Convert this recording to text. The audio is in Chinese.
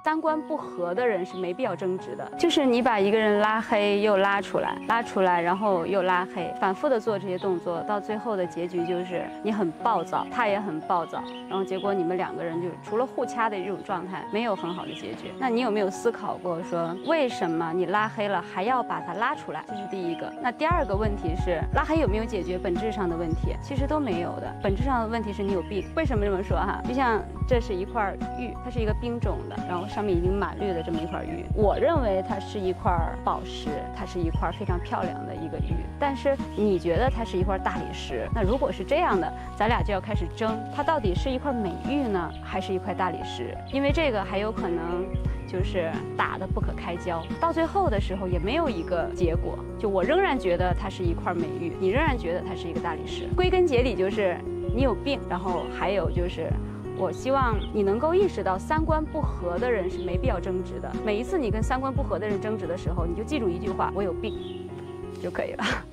三观不合的人是没必要争执的。就是你把一个人拉黑又拉出来，拉出来然后又拉黑，反复的做这些动作，到最后的结局就是你很暴躁，他也很暴躁，然后结果你们两个人就除了互掐的这种状态，没有很好的结局。那你有没有思考过说，为什么你拉黑了还要把他拉出来？这是第一个。那第二个问题是，拉黑有没有解决本质上的问题？其实都没有的。本质上的问题是你有病。为什么这么说哈？就像这是一块玉，它是一个冰种的，然后上面已经满绿的这么一块玉。我认为它是一块宝石，它是一块非常漂亮的一个玉，但是你觉得它是一块大理石。那如果是这样的，咱俩就要开始争，它到底是一块美玉呢，还是一块大理石？因为这个还有可能就是打得不可开交，到最后的时候也没有一个结果。就我仍然觉得它是一块美玉，你仍然觉得它是一个大理石。归根结底就是你有病，然后还有就是。我希望你能够意识到，三观不合的人是没必要争执的。每一次你跟三观不合的人争执的时候，你就记住一句话：我有病，就可以了。